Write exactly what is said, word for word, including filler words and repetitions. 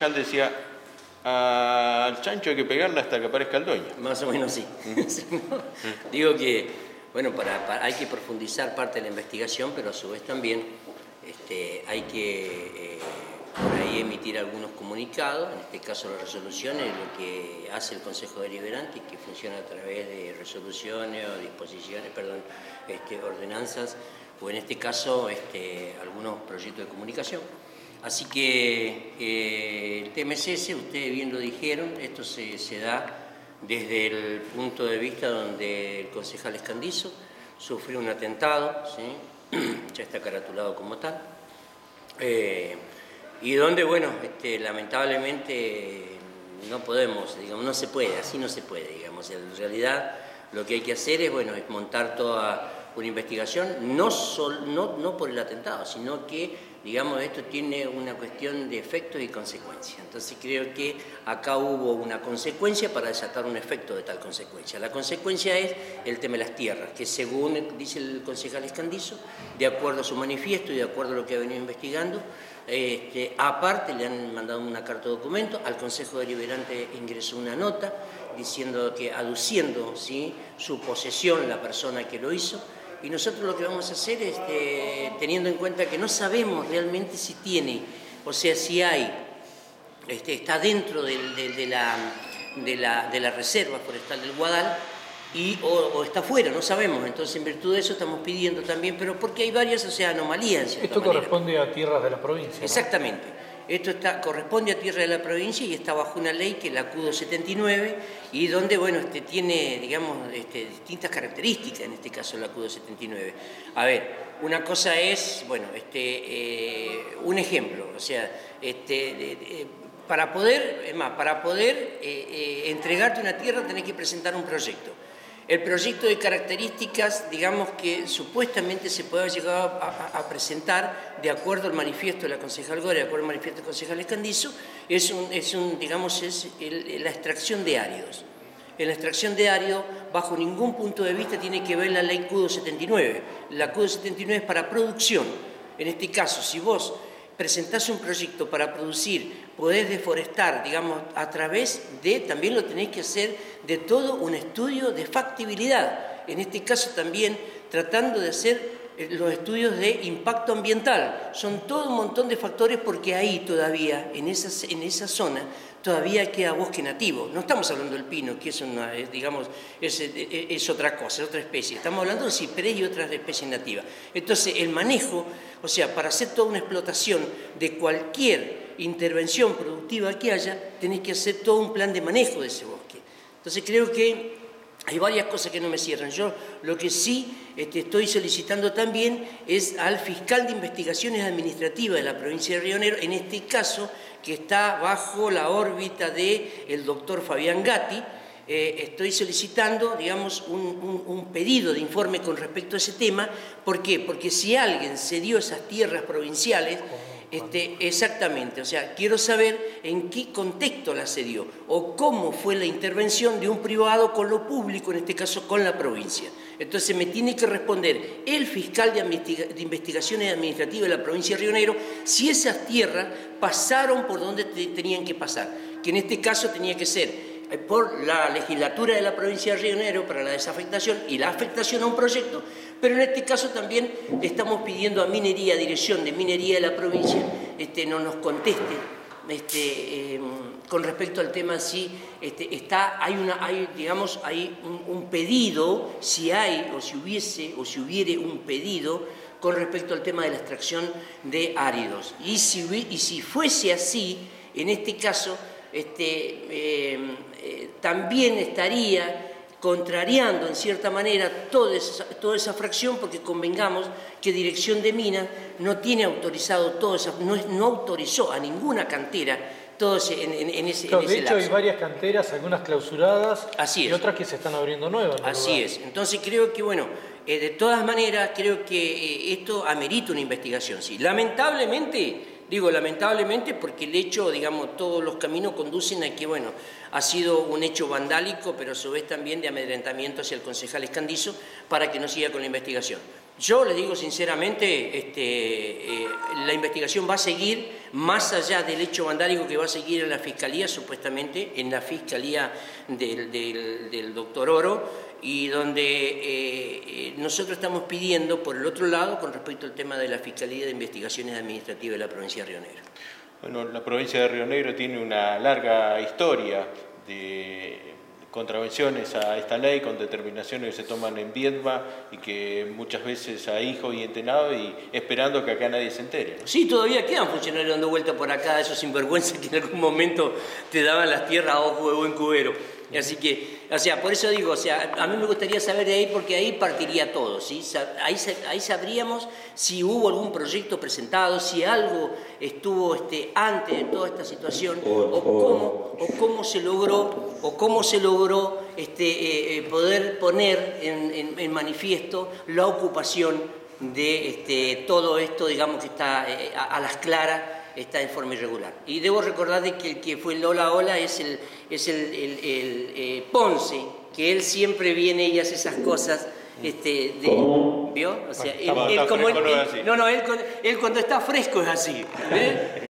Él decía, al chancho hay que pegarle hasta que aparezca el dueño. Más o menos sí. ¿No? Digo que, bueno, para, para, hay que profundizar parte de la investigación, pero a su vez también este, hay que eh, por ahí emitir algunos comunicados, en este caso las resoluciones, lo que hace el Consejo Deliberante, que funciona a través de resoluciones o disposiciones, perdón, este, ordenanzas, o en este caso este, algunos proyectos de comunicación. Así que eh, el T M C S, ustedes bien lo dijeron, esto se, se da desde el punto de vista donde el concejal Escandizo sufrió un atentado, ¿sí? Ya está caratulado como tal, eh, y donde, bueno, este, lamentablemente no podemos, digamos, no se puede, así no se puede, digamos, en realidad lo que hay que hacer es, bueno, es montar toda una investigación, no, sol, no, no por el atentado, sino que, digamos, esto tiene una cuestión de efectos y consecuencias. Entonces creo que acá hubo una consecuencia para desatar un efecto de tal consecuencia. La consecuencia es el tema de las tierras, que según dice el concejal Escandizo, de acuerdo a su manifiesto y de acuerdo a lo que ha venido investigando, este, aparte le han mandado una carta de documento, al Consejo Deliberante ingresó una nota diciendo que, aduciendo, ¿sí?, su posesión, la persona que lo hizo. Y nosotros lo que vamos a hacer es, este, teniendo en cuenta que no sabemos realmente si tiene, o sea, si hay, este, está dentro de, de, de, la, de, la, de la reserva forestal del Guadal, y, o, o está fuera, no sabemos. Entonces, en virtud de eso estamos pidiendo también, pero porque hay varias, o sea, anomalías. Esto manera. corresponde a tierras de la provincia, ¿no? Exactamente. Esto está, corresponde a tierra de la provincia y está bajo una ley que es la Q doscientos setenta y nueve y donde, bueno, este, tiene, digamos, este, distintas características, en este caso la Q doscientos setenta y nueve. A ver, una cosa es, bueno, este, eh, un ejemplo, o sea, este, de, de, para poder, es más, para poder eh, eh, entregarte una tierra tenés que presentar un proyecto. El proyecto de características, digamos que supuestamente se puede llegar a, a, a presentar de acuerdo al manifiesto de la concejal Gore, de acuerdo al manifiesto del concejal Escandizo, es, un, es un, digamos, es el, la extracción de áridos. En la extracción de árido, bajo ningún punto de vista tiene que ver la ley Q doscientos setenta y nueve. La Q doscientos setenta y nueve es para producción. En este caso, si vos presentás un proyecto para producir, podés deforestar, digamos, a través de, también lo tenéis que hacer de todo un estudio de factibilidad. En este caso también tratando de hacer los estudios de impacto ambiental. Son todo un montón de factores porque ahí todavía, en esa, en esa zona, todavía queda bosque nativo. No estamos hablando del pino, que es, una, digamos, es, es otra cosa, es otra especie. Estamos hablando del ciprés y otras especies nativas. Entonces, el manejo, o sea, para hacer toda una explotación de cualquier intervención productiva que haya, tenés que hacer todo un plan de manejo de ese bosque. Entonces, creo que hay varias cosas que no me cierran. Yo lo que sí este, estoy solicitando también es al fiscal de investigaciones administrativas de la provincia de Río Negro, en este caso, que está bajo la órbita del doctor Fabián Gatti, eh, estoy solicitando, digamos, un, un, un pedido de informe con respecto a ese tema. ¿Por qué? Porque si alguien cedió esas tierras provinciales, Este, exactamente, o sea, quiero saber en qué contexto la cedió o cómo fue la intervención de un privado con lo público, en este caso con la provincia. Entonces me tiene que responder el fiscal de, de investigaciones administrativas de la provincia de Río Negro si esas tierras pasaron por donde te, tenían que pasar, que en este caso tenía que ser por la legislatura de la provincia de Río Negro para la desafectación y la afectación a un proyecto, pero en este caso también estamos pidiendo a Minería, Dirección de Minería de la provincia, este, no nos conteste este, eh, con respecto al tema si este, está, hay, una, hay, digamos, hay un, un pedido, si hay o si hubiese o si hubiere un pedido con respecto al tema de la extracción de áridos. Y si, y si fuese así, en este caso, Este, eh, eh, también estaría contrariando en cierta manera toda esa, toda esa fracción, porque convengamos que Dirección de Minas no tiene autorizado todo esa, no, no autorizó a ninguna cantera todo ese, en, en, en ese, claro, en ese de hecho lapso. hay varias canteras, algunas clausuradas. Así es. Y otras que se están abriendo nuevas. Así lugar. es. Entonces creo que, bueno, eh, de todas maneras creo que eh, esto amerita una investigación. Sí. Lamentablemente... Digo lamentablemente porque el hecho, digamos, todos los caminos conducen a que, bueno, ha sido un hecho vandálico, pero a su vez también de amedrentamiento hacia el concejal Escandizo para que no siga con la investigación. Yo les digo sinceramente, este, eh, la investigación va a seguir, más allá del hecho vandálico que va a seguir en la Fiscalía, supuestamente, en la Fiscalía del, del, del doctor Oro, y donde eh, nosotros estamos pidiendo, por el otro lado, con respecto al tema de la Fiscalía de Investigaciones Administrativas de la provincia de Río Negro. Bueno, la provincia de Río Negro tiene una larga historia de contravenciones a esta ley, con determinaciones que se toman en Viedma y que muchas veces a hijos y entenados, y esperando que acá nadie se entere. Sí, todavía quedan funcionarios dando vuelta por acá, esos sinvergüenzas que en algún momento te daban las tierras a ojo de buen cubero. Así que, o sea, por eso digo, o sea, a mí me gustaría saber de ahí, porque ahí partiría todo, ¿sí? Ahí, ahí sabríamos si hubo algún proyecto presentado, si algo estuvo este, antes de toda esta situación, o cómo, o cómo se logró, o cómo se logró este, eh, poder poner en, en, en manifiesto la ocupación de este, todo esto, digamos, que está eh, a, a las claras, está en forma irregular. Y debo recordar de que el que fue el Hola Hola es el, es el, el, el eh, Ponce, que él siempre viene y hace esas cosas, este, de, ¿vio? O sea, él, él, como él, él, no, no, él, él cuando está fresco es así, ¿eh?